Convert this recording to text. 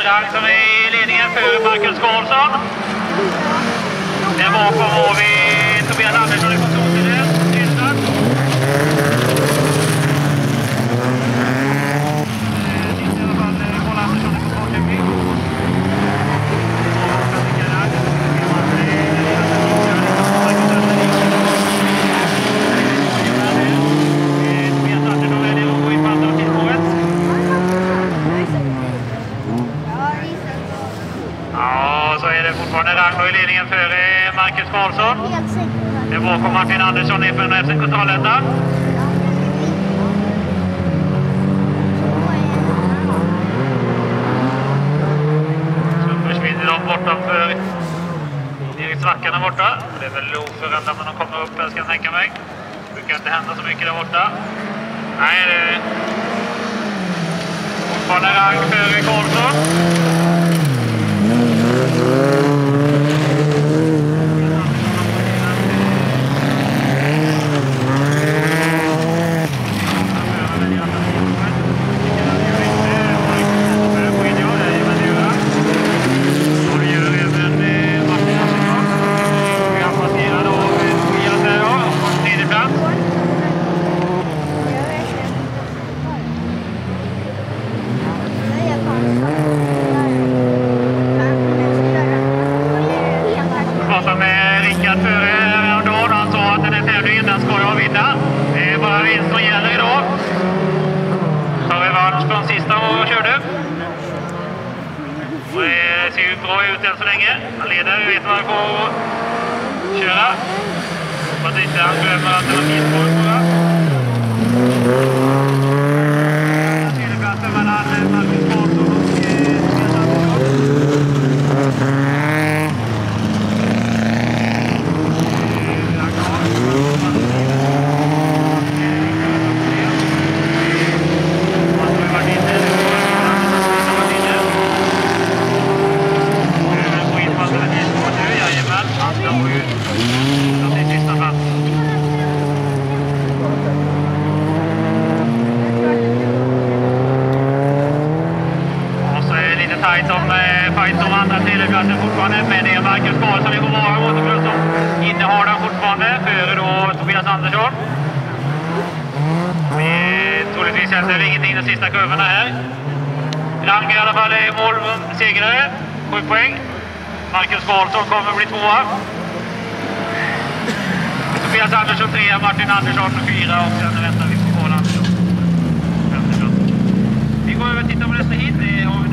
rang som är i ledningen för Marcus Karlsson. Där bakom har vi Tobias Andersson i kontorstiden. Fortfarande Ragnar i ledningen för Marcus Karlsson. Det bakom Martin Andersson i från FC Kontrolletta. Så försvinner de bortanför Erik Svackarna borta. Det är väl oförändat när de kommer upp, jag ska tänka mig. Det brukar inte hända så mycket där borta. Nej, det är fortfarande Ragnar för Karlsson. Det ser ju bra ut än så länge. Han leder, vet vad han får köra. Hoppas inte han glömmer alternativspår bara. Tredjeplatsen mellan Marcus Karlsson och Tobias Andersson. Fight om andra tredjeplatsen fortfarande, men det är Marcus Karlsson i Gomorra Motorcross som innehar den fortfarande före då Tobias Andersson. Troligtvis händer ingenting de sista kurvorna här. Rang i alla fall är mål segrare, 7 poäng. Marcus Karlsson kommer bli 2. Tobias Andersson 3, Martin Andersson 4 och sen väntar vi på Karl Andersson. Vi går över och tittar på nästa hit.